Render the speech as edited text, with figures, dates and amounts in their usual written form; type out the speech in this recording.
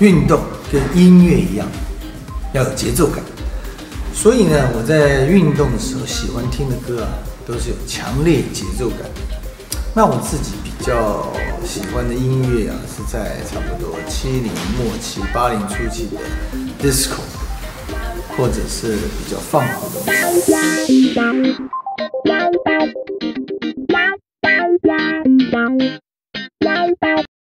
运动跟音乐一样，要有节奏感。所以呢，我在运动的时候喜欢听的歌啊，都是有强烈节奏感。那我自己比较喜欢的音乐啊，是在差不多70末期、80初期的 disco， 或者是比较放酷的东西。